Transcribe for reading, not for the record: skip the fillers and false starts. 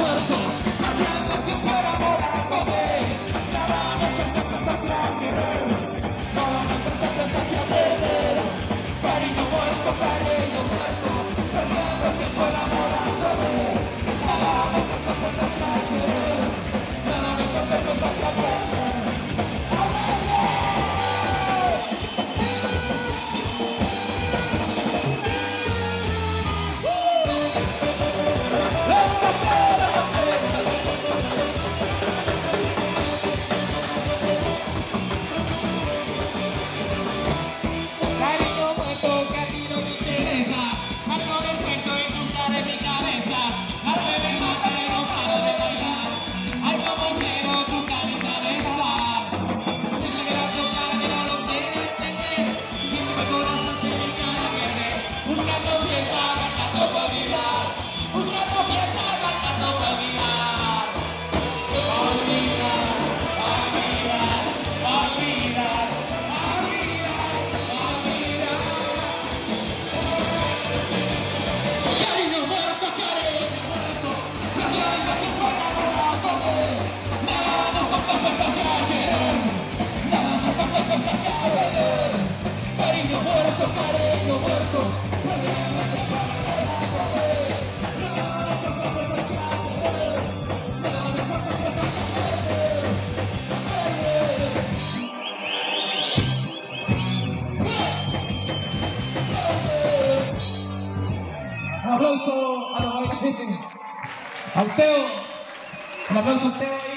muerto, haciendo siempre enamorándome. Nada me cuesta hasta querer, nada me cuesta hasta perder. Cariño muerto, perdiendo tiempo enamorándome. Nada me cuesta hasta querer, nada me cuesta hasta perder. Cariño muerto, un aplauso a los bailarines. Al Teo, un aplauso al Teo.